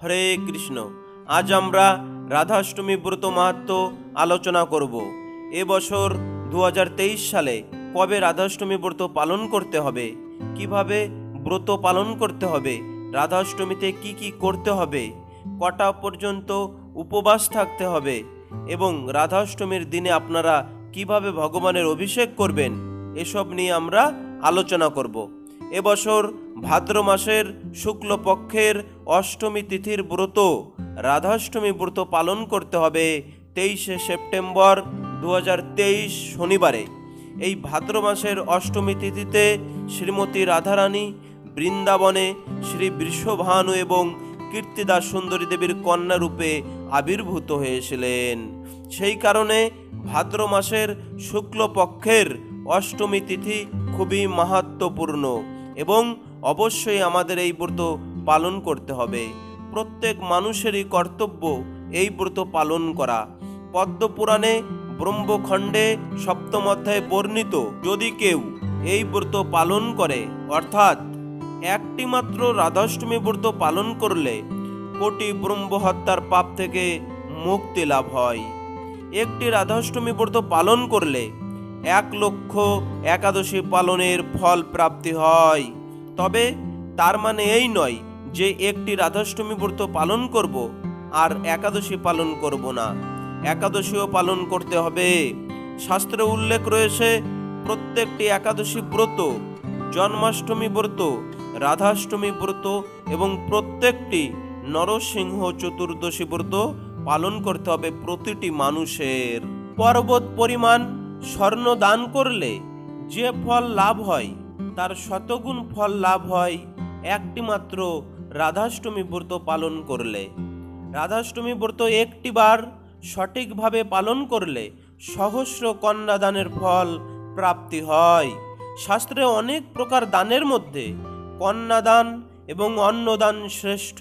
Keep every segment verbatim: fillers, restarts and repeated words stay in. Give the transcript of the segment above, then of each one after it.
হরে কৃষ্ণ। আজ আমরা রাধাষ্টমী ব্রত মাহাত্ম্য আলোচনা করব। এবছর দু হাজার তেইশ সালে কবে রাধাষ্টমী ব্রত পালন করতে হবে, কিভাবে ব্রত পালন করতে হবে, রাধাষ্টমীতে কি কি করতে হবে, কটা পর্যন্ত উপবাস থাকতে হবে এবং রাধাষ্টমীর দিনে আপনারা কিভাবে ভগবানের অভিষেক করবেন, এসব নিয়ে আমরা আলোচনা করব। এবছর ভাদ্র মাসের শুক্লপক্ষের অষ্টমী তিথির ব্রত রাধাষ্টমী ব্রত পালন করতে হবে তেইশে সেপ্টেম্বর দু হাজার তেইশ শনিবারে। এই ভাদ্র মাসের অষ্টমী তিথিতে শ্রীমতী রাধারানী বৃন্দাবনে শ্রী বৃষভানু এবং কীর্তিদা সুন্দরী দেবীর কন্যা রূপে আবির্ভূত হয়েছিলেন। সেই কারণে ভাদ্র মাসের শুক্লপক্ষের অষ্টমী তিথি খুবই মাহাত্ম্যপূর্ণ এবং অবশ্যই আমাদের এই ব্রত পালন করতে হবে। প্রত্যেক মানুষেরই কর্তব্য এই ব্রত পালন করা। পদ্মপুরাণে ব্রহ্মখণ্ডে সপ্তম অধ্যায়ে বর্ণিত, যদি কেউ এই ব্রত পালন করে, অর্থাৎ একটি মাত্র রাধাষ্টমী ব্রত পালন করলে কোটি ব্রহ্মহত্যার পাপ থেকে মুক্তি লাভ হয়। একটি রাধাষ্টমী ব্রত পালন করলে এক লক্ষ একাদশী পালনের ফল প্রাপ্তি হয়। তবে তার মানে এই নয় যে একটি রাধাষ্টমী ব্রত পালন করব আর একাদশী পালন করব না, একাদশীও পালন করতে হবে। শাস্ত্রে উল্লেখ রয়েছে প্রত্যেকটি একাদশী ব্রত, জন্মাষ্টমী ব্রত, রাধাষ্টমী ব্রত এবং প্রত্যেকটি নরসিংহ চতুর্দশী ব্রত পালন করতে হবে প্রতিটি মানুষের। পর্বত পরিমাণ স্বর্ণ দান করলে যে ফল লাভ হয় তার শতগুণ ফল লাভ হয় একটি মাত্র রাধাষ্টমী ব্রত পালন করলে। রাধাষ্টমী ব্রত একটি বার সঠিকভাবে পালন করলে সহস্র কন্যা দানের ফল প্রাপ্তি হয়। শাস্ত্রে অনেক প্রকার দানের মধ্যে কন্যাদান এবং অন্নদান শ্রেষ্ঠ,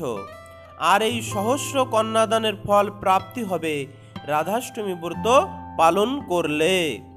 আর এই সহস্র কন্যাদানের ফল প্রাপ্তি হবে রাধাষ্টমী ব্রত পালন করলে।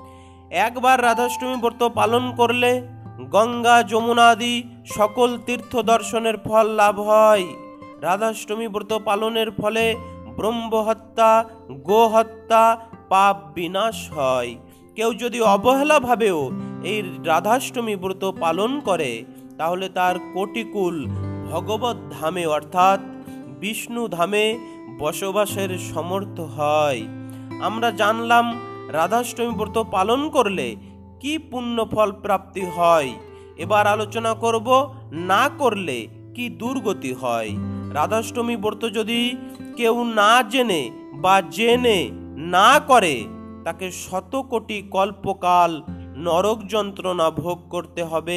একবার রাধাষ্টমী ব্রত পালন করলে গঙ্গা যমুনা আদি সকল তীর্থ দর্শনের ফল লাভ হয়। রাধাষ্টমী ব্রত পালনের ফলে ব্রহ্মহত্যা, গোহত্যা, পাপ বিনাশ হয়। কেউ যদি অবহেলাভাবেও এই রাধাষ্টমী ব্রত পালন করে তাহলে তার কোটিকুল ভগবত ধামে অর্থাৎ বিষ্ণু ধামে বসবাসের সমর্থ হয়। আমরা জানলাম রাধাষ্টমী ব্রত পালন করলে কি পুণ্য ফল প্রাপ্তি হয়। এবার আলোচনা করব না করলে কি দুর্গতি হয়। রাধাষ্টমী ব্রত যদি কেউ না জেনে বা জেনে না করে তাকে শত কোটি কল্পকাল নরক যন্ত্রণা ভোগ করতে হবে।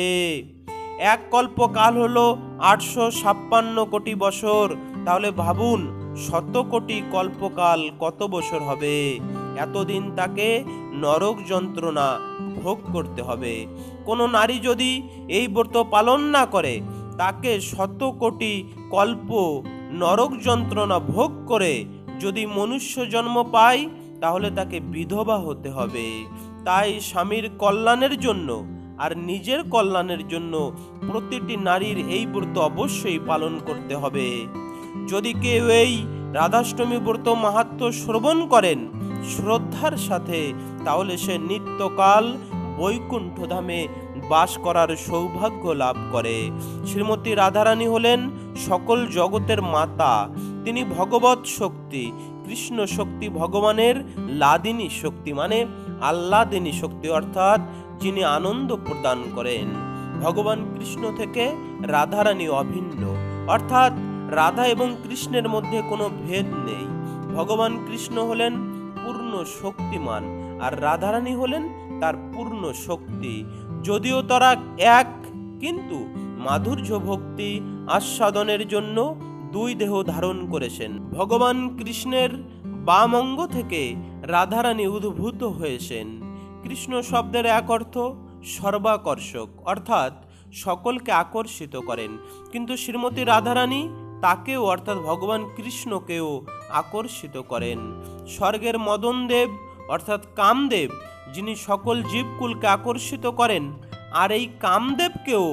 এক কল্পকাল হলো আটশো ছাপ্পান্ন কোটি বছর, তাহলে ভাবুন শত কোটি কল্পকাল কত বছর হবে। এতদিন তাকে নরক যন্ত্রণা ভোগ করতে হবে। কোনো নারী যদি এই ব্রত পালন না করে তাকে শত কোটি কল্প নরক যন্ত্রণা ভোগ করে যদি মনুষ্য জন্ম পায় তাহলে তাকে বিধবা হতে হবে। তাই স্বামীর কল্যাণের জন্য আর নিজের কল্যাণের জন্য প্রতিটি নারীর এই ব্রত অবশ্যই পালন করতে হবে। যদি কেউ এই রাধাষ্টমী ব্রত মাহাত্ম্য শ্রবণ করেন শ্রদ্ধার সাথে, তাহলে সে নিত্যকাল বৈকুণ্ঠ ধামে বাস করার সৌভাগ্য লাভ করে। শ্রীমতী রাধারানী হলেন সকল জগতের মাতা। তিনি ভগবত শক্তি, কৃষ্ণ শক্তি, ভগবানের লাদিনী শক্তি মানে আহ্লাদিনী শক্তি, অর্থাৎ যিনি আনন্দ প্রদান করেন। ভগবান কৃষ্ণ থেকে রাধারানী অভিন্ন, অর্থাৎ রাধা এবং কৃষ্ণের মধ্যে কোনো ভেদ নেই। ভগবান কৃষ্ণ হলেন পূর্ণ শক্তিমান আর রাধারানী হলেন তার পূর্ণ শক্তি। যদিও তারা এক, কিন্তু মাধুর্য ভক্তি আস্বাদনের জন্য দুই দেহ ধারণ করেছেন। ভগবান কৃষ্ণের বাম অঙ্গ থেকে রাধারানী উদ্ভূত হয়েছেন। কৃষ্ণ শব্দের এক অর্থ সর্বাকর্ষক, অর্থাৎ সকলকে আকর্ষিত করেন, কিন্তু শ্রীমতী রাধারানী তাকেও অর্থাৎ ভগবান কৃষ্ণকেও আকর্ষিত করেন। স্বর্গের মদনদেব অর্থাৎ কামদেব যিনি সকল জীবকুলকে আকর্ষিত করেন, আর এই কামদেবকেও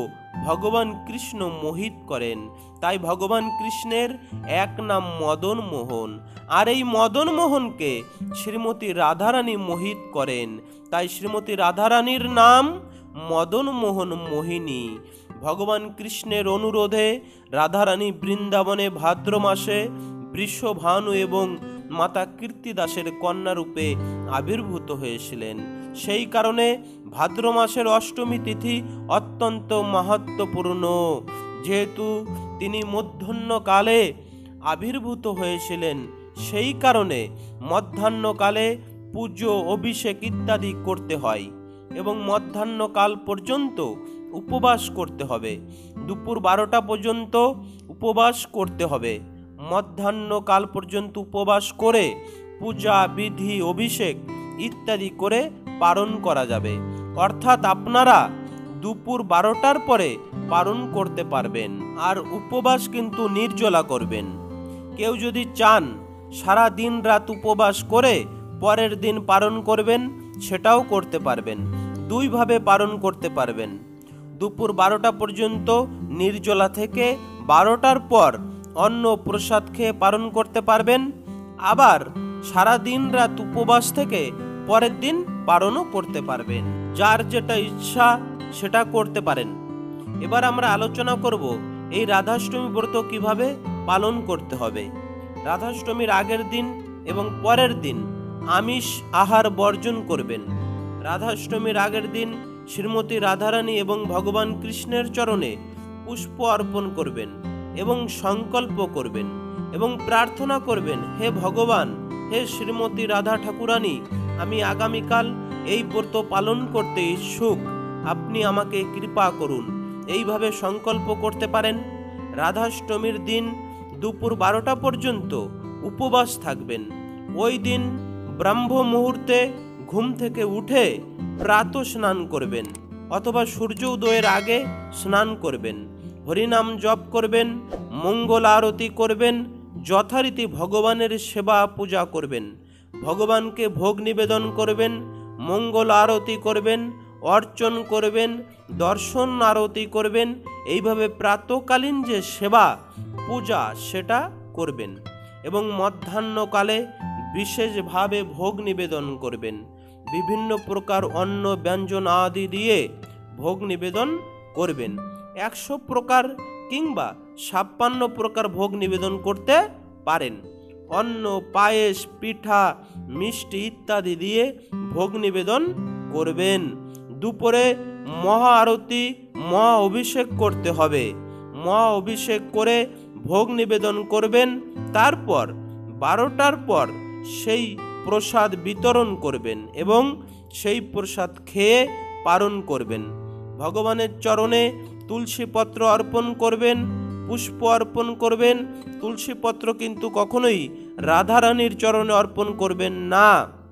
ভগবান কৃষ্ণ মোহিত করেন। তাই ভগবান কৃষ্ণের এক নাম মদন মোহন, আর এই মদন মোহনকে শ্রীমতী রাধারানী মোহিত করেন। তাই শ্রীমতী রাধারানীর নাম মদন মোহন মোহিনী। ভগবান কৃষ্ণের অনুরোধে রাধারানী বৃন্দাবনে ভাদ্র মাসে বৃষভানু এবং মাতা কীর্তিদাসের কন্যারূপে আবির্ভূত হয়েছিলেন। সেই কারণে ভাদ্র মাসের অষ্টমী তিথি অত্যন্ত মাহাত্ম্যপূর্ণ। যেহেতু তিনি মধ্যাহ্নকালে আবির্ভূত হয়েছিলেন, সেই কারণে মধ্যাহ্নকালে পুজো, অভিষেক ইত্যাদি করতে হয় এবং মধ্যাহ্নকাল পর্যন্ত উপবাস করতে হবে। দুপুর বারোটা পর্যন্ত উপবাস করতে হবে। মধ্যাহ্নকাল পর্যন্ত উপবাস করে পূজা, বিধি, অভিষেক ইত্যাদি করে পালন করা যাবে। অর্থাৎ আপনারা দুপুর বারোটার পরে পালন করতে পারবেন। আর উপবাস কিন্তু নির্জলা করবেন। কেউ যদি চান সারা দিন রাত উপবাস করে পরের দিন পালন করবেন, সেটাও করতে পারবেন। দুইভাবে পালন করতে পারবেন। দুপুর বারোটা পর্যন্ত নির্জলা থেকে বারোটার পর অন্ন প্রসাদ খেয়ে পালন করতে পারবেন। আবার সারা দিন রাত উপবাস থেকে পরের দিন পালনও করতে পারবেন। যার যেটা ইচ্ছা সেটা করতে পারেন। এবার আমরা আলোচনা করব এই রাধাষ্টমী ব্রত কিভাবে পালন করতে হবে। রাধাষ্টমীর আগের দিন এবং পরের দিন আমিষ আহার বর্জন করবেন। রাধাষ্টমীর আগের দিন শ্রীমতী রাধারানী এবং ভগবান কৃষ্ণের চরণে পুষ্প অর্পণ করবেন এবং সংকল্প করবেন এবং প্রার্থনা করবেন, হে ভগবান, হে শ্রীমতী রাধা ঠাকুরানী, আমি আগামীকাল এই ব্রত পালন করতে ইচ্ছুক, আপনি আমাকে কৃপা করুন। এইভাবে সংকল্প করতে পারেন। রাধাষ্টমীর দিন দুপুর বারোটা পর্যন্ত উপবাস থাকবেন। ওই দিন ব্রাহ্ম মুহূর্তে ঘুম থেকে উঠে প্রাতঃ স্নান করবেন অথবা সূর্য উদয়ের আগে স্নান করবেন। হরিনাম জপ করবেন, মঙ্গল আরতি করবেন, যথারীতি ভগবানের সেবা পূজা করবেন, ভগবানকে ভোগ নিবেদন করবেন, মঙ্গল আরতি করবেন, অর্চন করবেন, দর্শন আরতি করবেন। এইভাবে প্রাতঃকালীন যে সেবা পূজা সেটা করবেন এবং মধ্যাহ্নকালে বিশেষভাবে ভোগ নিবেদন করবেন। বিভিন্ন প্রকার অন্ন ব্যঞ্জন আদি দিয়ে ভোগ নিবেদন করবেন। একশো প্রকার কিংবা ছাপ্পান্ন প্রকার ভোগ নিবেদন করতে পারেন। অন্ন, পায়েস, পিঠা, মিষ্টি ইত্যাদি দিয়ে ভোগ নিবেদন করবেন। দুপুরে মহা আরতি, মহা অভিষেক করতে হবে। মহা অভিষেক করে ভোগ নিবেদন করবেন। তারপর বারোটার পর সেই প্রসাদ বিতরণ করবেন এবং সেই প্রসাদ খেয়ে পালন করবেন। ভগবানের চরণে তুলসী পত্র অর্পণ করবেন, পুষ্প অর্পণ করবেন। তুলসী পত্র কিন্তু কখনোই রাধারানীর চরণে অর্পণ করবেন না।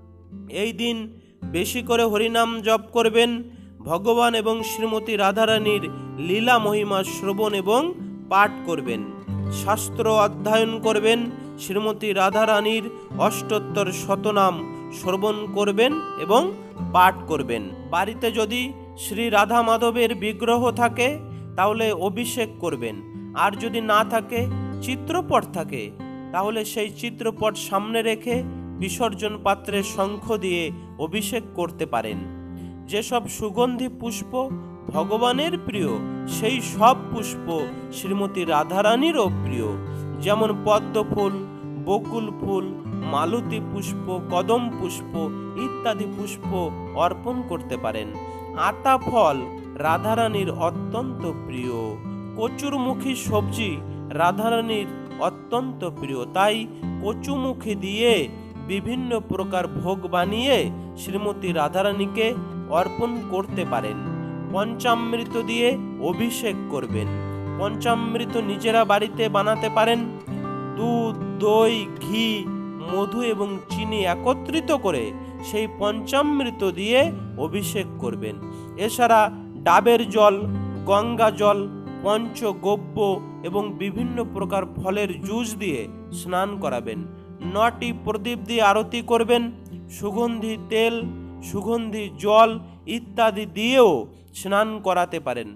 এই দিন বেশি করে হরিনাম জপ করবেন। ভগবান এবং শ্রীমতী রাধারানীর লীলা মহিমা শ্রবণ এবং পাঠ করবেন। শাস্ত্র অধ্যয়ন করবেন। শ্রীমতী রাধারানীর অষ্টোত্তর শতনাম শ্রবণ করবেন এবং পাঠ করবেন। বাড়িতে যদি শ্রী রাধা মাধবের বিগ্রহ থাকে তাহলে অভিষেক করবেন। আর যদি না থাকে, চিত্রপট থাকে, তাহলে সেই চিত্রপট সামনে রেখে বিসর্জন পাত্রে শঙ্খ দিয়ে অভিষেক করতে পারেন। যেসব সুগন্ধি পুষ্প ভগবানের প্রিয়, সেই সব পুষ্প শ্রীমতী রাধারানীরও প্রিয়। যেমন পদ্ম ফুল, বকুল ফুল, মালতী পুষ্প, কদম পুষ্প ইত্যাদি পুষ্প অর্পণ করতে পারেন। আতা ফল রাধারানীর অত্যন্ত প্রিয়। কচুরমুখী সবজি রাধারানীর অত্যন্ত প্রিয়। তাই কচুমুখী দিয়ে বিভিন্ন প্রকার ভোগ বানিয়ে শ্রীমতী রাধারানীকে অর্পণ করতে পারেন। পঞ্চামৃত দিয়ে অভিষেক করবেন। পঞ্চামৃত নিজেরা বাড়িতে বানাতে পারেন। দুধ, দই, ঘি, মধু এবং চিনি একত্রিত করে সেই পঞ্চামৃত দিয়ে অভিষেক করবেন। এছাড়া ডাবের জল, গঙ্গা জল, পঞ্চগব্য এবং বিভিন্ন প্রকার ফলের জুস দিয়ে স্নান করাবেন। নটি প্রদীপ দিয়ে আরতি করবেন। সুগন্ধি তেল, সুগন্ধি জল ইত্যাদি দিয়েও স্নান করাতে পারেন।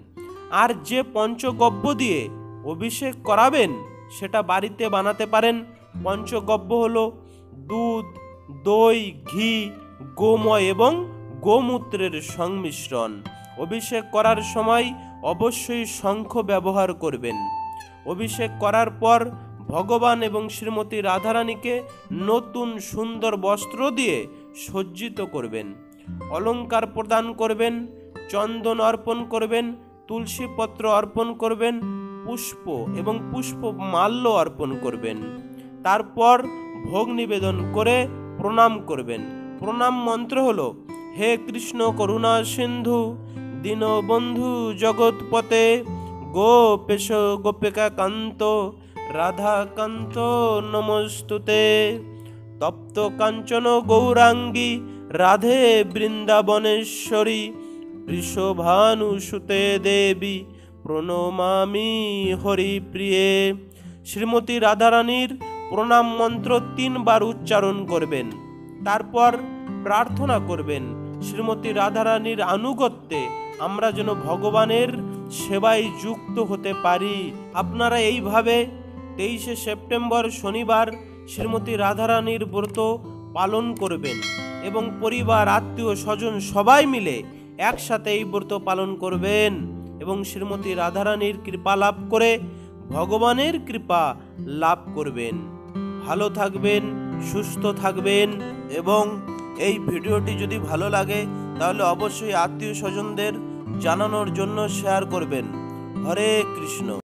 আর যে পঞ্চগব্য দিয়ে অভিষেক করাবেন সেটা বাড়িতে বানাতে পারেন। পঞ্চগব্য হলো দুধ, দই, ঘি, গোময় এবং গোমূত্রের সংমিশ্রণ। অভিষেক করার সময় অবশ্যই শঙ্খ ব্যবহার করবেন। অভিষেক করার পর ভগবান এবং শ্রীমতী রাধারানীকে নতুন সুন্দর বস্ত্র দিয়ে সজ্জিত করবেন, অলংকার প্রদান করবেন, চন্দন অর্পণ করবেন, তুলসী পত্র অর্পণ করবেন, পুষ্প এবং পুষ্প মাল্য অর্পণ করবেন। তারপর ভোগ নিবেদন করে প্রণাম করবেন। প্রণাম মন্ত্র হলো, হে কৃষ্ণ করুণা সিন্ধু দীনবন্ধু জগৎপতে গোপেশ গোপিকা কান্ত রাধা কান্ত নমস্তুতে। তপ্ত কাঞ্চন গৌরাঙ্গী রাধে বৃন্দাবনেশ্বরী বৃষভানুসুতে দেবী প্রণমামি হরিপ্রিয়ে। শ্রীমতী রাধারানীর প্রণাম মন্ত্র তিনবার উচ্চারণ করবেন। তারপর প্রার্থনা করবেন শ্রীমতী রাধারানীর আনুগত্যে আমরা যেন ভগবানের সেবায় যুক্ত হতে পারি। আপনারা এইভাবে তেইশে সেপ্টেম্বর শনিবার শ্রীমতী রাধারানীর ব্রত পালন করবেন এবং পরিবার, আত্মীয় স্বজন সবাই মিলে একসাথে এই ব্রত পালন করবেন এবং শ্রীমতী রাধারানীর কৃপা লাভ করে ভগবানের কৃপা লাভ করবেন। ভালো থাকবেন, সুস্থ থাকবেন এবং এই ভিডিওটি যদি ভালো লাগে তাহলে অবশ্যই আত্মীয় স্বজনদের জানানোর জন্য শেয়ার করবেন। হরে কৃষ্ণ।